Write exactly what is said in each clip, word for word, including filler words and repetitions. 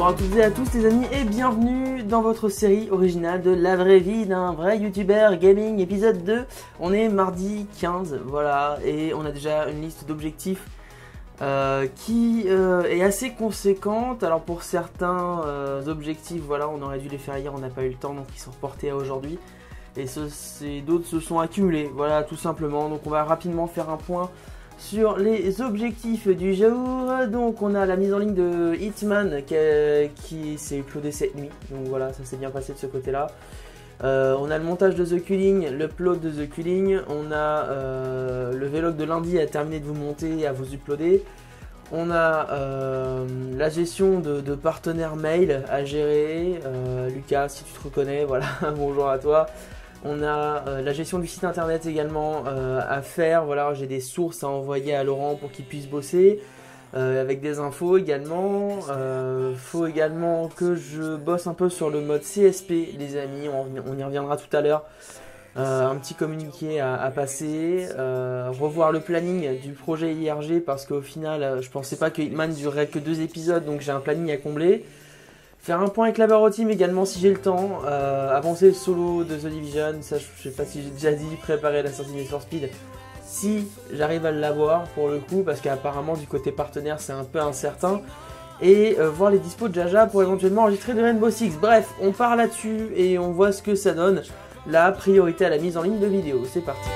Bonjour à toutes et à tous les amis et bienvenue dans votre série originale de la vraie vie d'un vrai youtubeur gaming épisode deux. On est mardi quinze, voilà, et on a déjà une liste d'objectifs euh, qui euh, est assez conséquente. Alors pour certains euh, objectifs, voilà, on aurait dû les faire hier, on n'a pas eu le temps, donc ils sont reportés à aujourd'hui. Et d'autres se sont accumulés, voilà, tout simplement. Donc on va rapidement faire un point sur les objectifs du jour. Donc on a la mise en ligne de Hitman qui, qui s'est uploadé cette nuit, donc voilà, ça s'est bien passé de ce côté là. euh, On a le montage de The Culling, l'upload de The Culling. On a euh, le vlog de lundi à terminer de vous monter et à vous uploader. On a euh, la gestion de, de partenaires mail à gérer. euh, Lucas, si tu te reconnais, voilà, bonjour à toi. On a euh, la gestion du site internet également euh, à faire. Voilà, j'ai des sources à envoyer à Laurent pour qu'il puisse bosser euh, avec des infos également. Euh, faut également que je bosse un peu sur le mode C S P, les amis. On, on y reviendra tout à l'heure. Euh, un petit communiqué à, à passer. Euh, revoir le planning du projet I R G parce qu'au final, je pensais pas que Hitman durerait que deux épisodes, donc j'ai un planning à combler. Faire un point avec la Barreau Team également si j'ai le temps. Euh, avancer le solo de The Division, ça je sais pas si j'ai déjà dit. Préparer la sortie des Need for Speed si j'arrive à l'avoir pour le coup, parce qu'apparemment du côté partenaire c'est un peu incertain. Et euh, voir les dispos de Jaja pour éventuellement enregistrer de Rainbow Six. Bref, on part là-dessus et on voit ce que ça donne. La priorité à la mise en ligne de vidéos, c'est parti.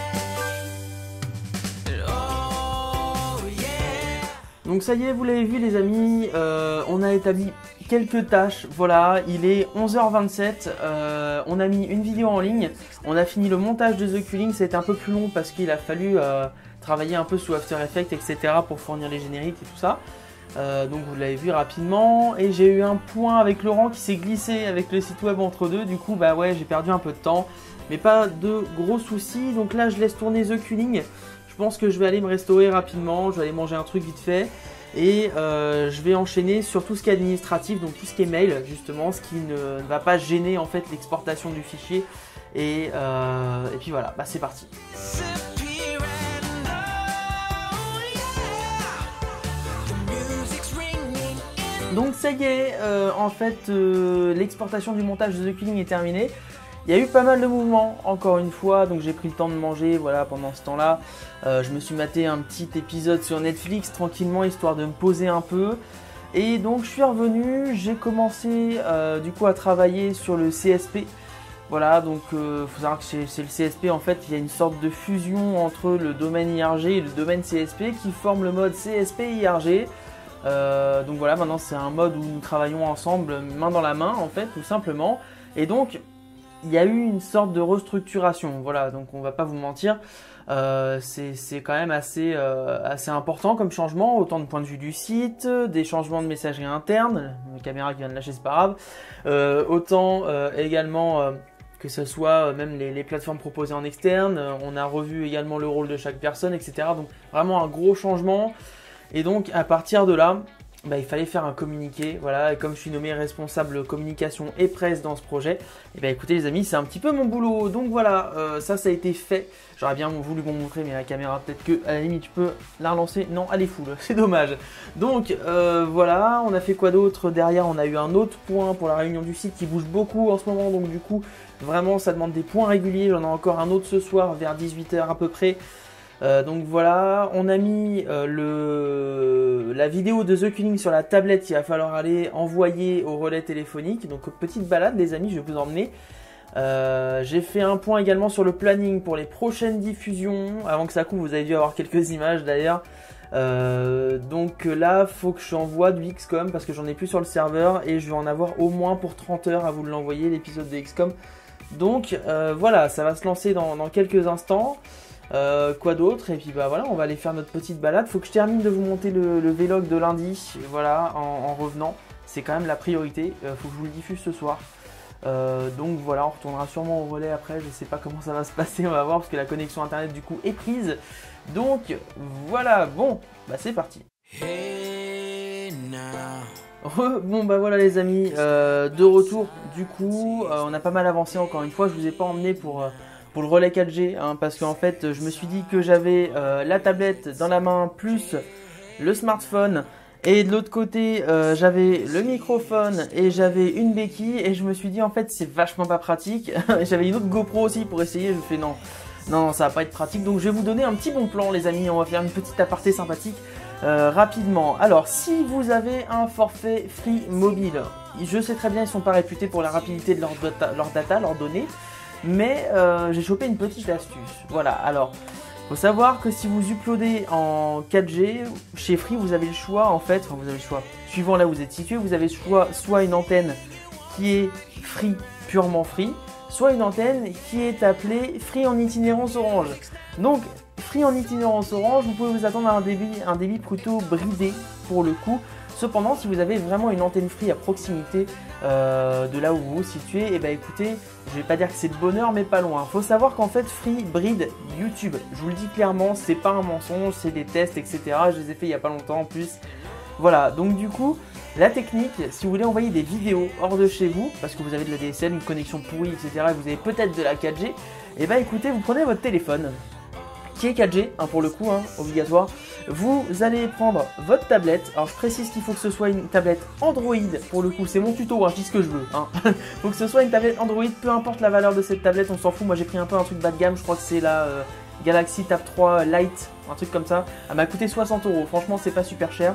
Donc ça y est, vous l'avez vu les amis, euh, on a établi quelques tâches. Voilà, il est onze heures vingt-sept, euh, on a mis une vidéo en ligne, on a fini le montage de The Culling. Ça a été un peu plus long parce qu'il a fallu euh, travailler un peu sous After Effects, et cetera pour fournir les génériques et tout ça. Euh, donc vous l'avez vu rapidement, et j'ai eu un point avec Laurent qui s'est glissé avec le site web entre deux. Du coup bah ouais, j'ai perdu un peu de temps, mais pas de gros soucis. Donc là je laisse tourner The Culling. Je pense que je vais aller me restaurer rapidement, je vais aller manger un truc vite fait. Et euh, je vais enchaîner sur tout ce qui est administratif, donc tout ce qui est mail justement, ce qui ne, ne va pas gêner en fait l'exportation du fichier. Et, euh, et puis voilà, bah c'est parti. Donc ça y est, euh, en fait euh, l'exportation du montage de The Culling est terminée. Il y a eu pas mal de mouvements, encore une fois, donc j'ai pris le temps de manger, voilà, pendant ce temps-là. Euh, je me suis maté un petit épisode sur Netflix, tranquillement, histoire de me poser un peu. Et donc je suis revenu, j'ai commencé euh, du coup à travailler sur le C S P. Voilà, donc il euh, faut savoir que c'est le C S P, en fait, il y a une sorte de fusion entre le domaine I R G et le domaine C S P qui forme le mode C S P I R G. Euh, donc voilà, maintenant c'est un mode où nous travaillons ensemble, main dans la main, en fait, tout simplement. Et donc il y a eu une sorte de restructuration, voilà, donc on va pas vous mentir, euh, c'est quand même assez, euh, assez important comme changement, autant de point de vue du site, des changements de messagerie interne, une caméra qui vient de lâcher, c'est pas grave, euh, autant euh, également euh, que ce soit euh, même les, les plateformes proposées en externe, euh, on a revu également le rôle de chaque personne, et cetera. Donc vraiment un gros changement, et donc à partir de là, bah, il fallait faire un communiqué, voilà, et comme je suis nommé responsable communication et presse dans ce projet, et bah écoutez les amis, c'est un petit peu mon boulot, donc voilà, euh, ça ça a été fait. J'aurais bien voulu vous montrer, mais la caméra, peut-être que à la limite tu peux la relancer, non elle est full, c'est dommage. Donc euh, voilà, on a fait quoi d'autre derrière? On a eu un autre point pour la réunion du site qui bouge beaucoup en ce moment, donc du coup vraiment ça demande des points réguliers. J'en ai encore un autre ce soir vers dix-huit heures à peu près. Euh, donc voilà, on a mis euh, le, la vidéo de The Culling sur la tablette. Il va falloir aller envoyer au relais téléphonique. Donc petite balade les amis, je vais vous emmener. Euh, j'ai fait un point également sur le planning pour les prochaines diffusions. Avant que ça coupe, vous avez dû avoir quelques images d'ailleurs. Euh, donc là, faut que j'envoie du X COM parce que j'en ai plus sur le serveur. Et je vais en avoir au moins pour trente heures à vous l'envoyer, l'épisode de X COM. Donc euh, voilà, ça va se lancer dans, dans quelques instants. Euh, quoi d'autre? Et puis bah voilà, on va aller faire notre petite balade. Faut que je termine de vous monter le, le vlog de lundi, voilà, en, en revenant. C'est quand même la priorité, euh, faut que je vous le diffuse ce soir. Euh, donc voilà, on retournera sûrement au relais après, je sais pas comment ça va se passer, on va voir, parce que la connexion internet du coup est prise. Donc voilà, bon, bah c'est parti. Hey now. Bon bah voilà les amis, euh, de retour du coup, euh, on a pas mal avancé encore une fois, je vous ai pas emmené pour... Euh, pour le relais quatre G, hein, parce qu'en fait je me suis dit que j'avais euh, la tablette dans la main plus le smartphone Et de l'autre côté, euh, j'avais le microphone et j'avais une béquille et je me suis dit en fait c'est vachement pas pratique. J'avais une autre GoPro aussi pour essayer, je me fais non, non ça va pas être pratique. Donc je vais vous donner un petit bon plan les amis, on va faire une petite aparté sympathique euh, rapidement. Alors si vous avez un forfait Free mobile, je sais très bien ils sont pas réputés pour la rapidité de leur data, leur data, leurs données, mais euh, j'ai chopé une petite astuce. Voilà, alors... Faut savoir que si vous uploadez en quatre G, chez Free, vous avez le choix en fait, enfin vous avez le choix, suivant là où vous êtes situé, vous avez le choix soit une antenne qui est Free, purement Free, soit une antenne qui est appelée Free en itinérance orange. Donc Free en itinérance orange, vous pouvez vous attendre à un débit, un débit plutôt bridé pour le coup. Cependant, si vous avez vraiment une antenne Free à proximité euh, de là où vous vous situez, et eh ben écoutez, je vais pas dire que c'est de bonheur, mais pas loin. Faut savoir qu'en fait, Free bride YouTube. Je vous le dis clairement, c'est pas un mensonge, c'est des tests, et cetera. Je les ai fait il y a pas longtemps en plus. Voilà, donc du coup, la technique, si vous voulez envoyer des vidéos hors de chez vous, parce que vous avez de la D S L, une connexion pourrie, et cetera, et vous avez peut-être de la quatre G, et eh ben écoutez, vous prenez votre téléphone, qui est quatre G, hein, pour le coup, hein, obligatoire. Vous allez prendre votre tablette. Alors je précise qu'il faut que ce soit une tablette Android, pour le coup, c'est mon tuto, hein, je dis ce que je veux. Hein. Faut que ce soit une tablette Android, peu importe la valeur de cette tablette, on s'en fout. Moi j'ai pris un peu un truc bas de gamme, je crois que c'est la euh, Galaxy Tab trois Lite, un truc comme ça. Elle m'a coûté soixante euros, franchement c'est pas super cher.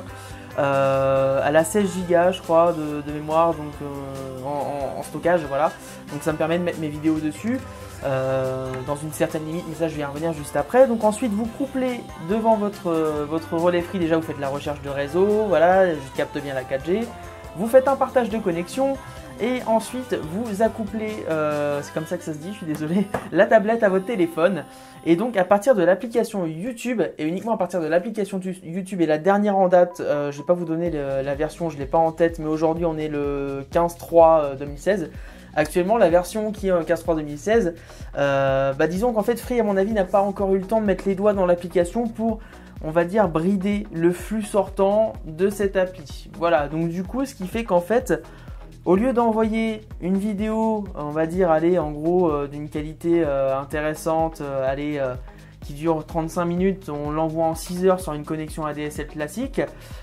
Euh, elle a seize gigas je crois de, de mémoire donc euh, en, en, en stockage, voilà. Donc ça me permet de mettre mes vidéos dessus. Euh, dans une certaine limite, mais ça je vais y revenir juste après. Donc ensuite vous couplez devant votre, votre relais Free, déjà vous faites la recherche de réseau, voilà, je capte bien la quatre G, vous faites un partage de connexion et ensuite vous accouplez, euh, c'est comme ça que ça se dit, je suis désolé, la tablette à votre téléphone. Et donc à partir de l'application YouTube, et uniquement à partir de l'application YouTube, et la dernière en date, euh, je ne vais pas vous donner le, la version, je ne l'ai pas en tête, mais aujourd'hui on est le quinze trois deux mille seize. Actuellement, la version qui est en quinze trois deux mille seize, euh, bah disons qu'en fait Free, à mon avis, n'a pas encore eu le temps de mettre les doigts dans l'application pour, on va dire, brider le flux sortant de cette appli. Voilà, donc du coup, ce qui fait qu'en fait, au lieu d'envoyer une vidéo, on va dire, allez, en gros, euh, d'une qualité euh, intéressante, euh, allez, euh, qui dure trente-cinq minutes, on l'envoie en six heures sur une connexion A D S L classique,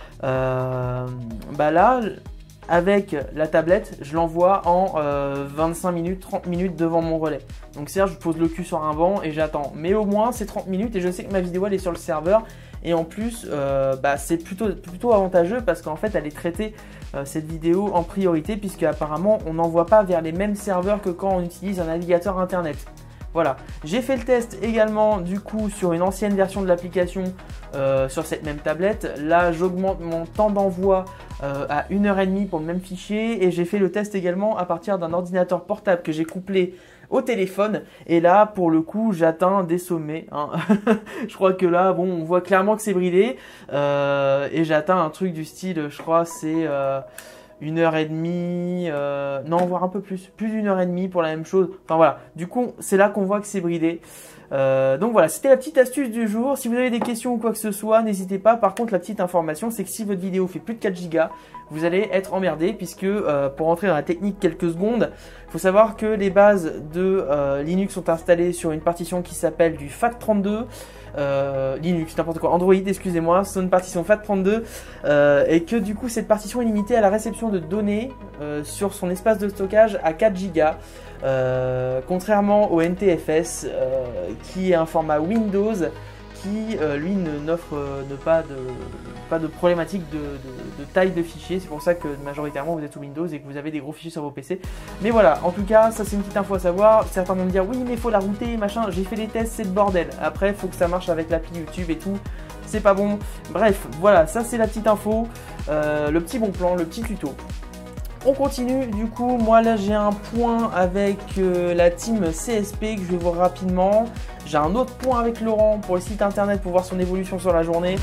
euh, bah là... avec la tablette, je l'envoie en euh, vingt-cinq minutes, trente minutes devant mon relais. Donc c'est-à-dire je pose le cul sur un banc et j'attends. Mais au moins c'est trente minutes et je sais que ma vidéo elle est sur le serveur. Et en plus euh, bah, c'est plutôt, plutôt avantageux parce qu'en fait elle est traitée, euh, cette vidéo, en priorité, puisque apparemment on n'envoie pas vers les mêmes serveurs que quand on utilise un navigateur internet. Voilà, j'ai fait le test également du coup sur une ancienne version de l'application euh, sur cette même tablette. Là j'augmente mon temps d'envoi euh, à une heure trente pour le même fichier, et j'ai fait le test également à partir d'un ordinateur portable que j'ai couplé au téléphone, et là pour le coup j'atteins des sommets, hein. Je crois que là bon on voit clairement que c'est bridé, euh, et j'atteins un truc du style, je crois c'est... Euh, une heure et demie, euh, non, voire un peu plus, plus d'une heure et demie pour la même chose. Enfin voilà, du coup, c'est là qu'on voit que c'est bridé. Euh, donc voilà, c'était la petite astuce du jour. Si vous avez des questions ou quoi que ce soit, n'hésitez pas. Par contre, la petite information, c'est que si votre vidéo fait plus de quatre gigas, vous allez être emmerdé, puisque euh, pour rentrer dans la technique quelques secondes, il faut savoir que les bases de euh, Linux sont installées sur une partition qui s'appelle du FAT trente-deux. Euh, Linux, n'importe quoi, Android, excusez-moi, c'est une partition FAT trente-deux, euh, et que du coup cette partition est limitée à la réception de données euh, sur son espace de stockage à quatre gigas, euh, contrairement au N T F S euh, qui est un format Windows qui euh, lui n'offre euh, pas, de, pas de problématique de, de, de taille de fichier. C'est pour ça que majoritairement vous êtes sous Windows et que vous avez des gros fichiers sur vos P C. Mais voilà, en tout cas, ça c'est une petite info à savoir. Certains vont me dire oui mais il faut la router, machin, j'ai fait les tests, c'est le bordel. Après il faut que ça marche avec l'appli YouTube et tout, c'est pas bon. Bref, voilà, ça c'est la petite info, euh, le petit bon plan, le petit tuto. On continue, du coup, moi là j'ai un point avec euh, la team C S P que je vais voir rapidement. J'ai un autre point avec Laurent pour le site internet pour voir son évolution sur la journée.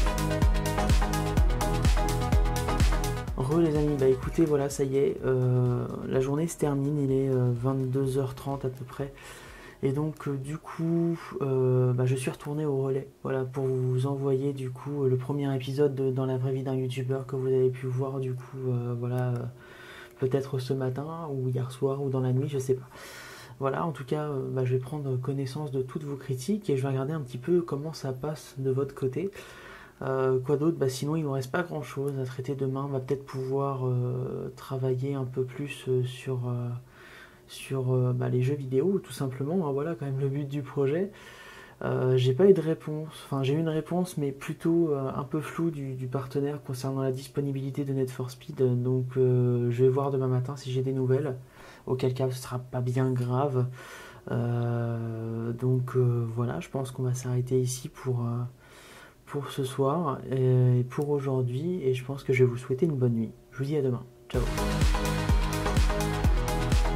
Re les amis, bah écoutez, voilà, ça y est, euh, la journée se termine, il est euh, vingt-deux heures trente à peu près. Et donc euh, du coup, euh, bah, je suis retourné au relais, voilà, pour vous envoyer du coup le premier épisode de Dans la vraie vie d'un youtubeur que vous avez pu voir du coup, euh, voilà, euh, peut-être ce matin ou hier soir ou dans la nuit, je sais pas. Voilà, en tout cas, euh, bah, je vais prendre connaissance de toutes vos critiques et je vais regarder un petit peu comment ça passe de votre côté. Euh, quoi d'autre? Bah, sinon, il ne me reste pas grand chose à traiter demain. On va peut-être pouvoir euh, travailler un peu plus euh, sur, euh, sur euh, bah, les jeux vidéo, tout simplement. Hein, voilà quand même le but du projet. Euh, j'ai pas eu de réponse, enfin j'ai eu une réponse mais plutôt euh, un peu floue du, du partenaire concernant la disponibilité de Need for Speed, donc euh, je vais voir demain matin si j'ai des nouvelles, auquel cas ce sera pas bien grave. Euh, donc euh, voilà, je pense qu'on va s'arrêter ici pour, euh, pour ce soir et pour aujourd'hui, et je pense que je vais vous souhaiter une bonne nuit. Je vous dis à demain, ciao.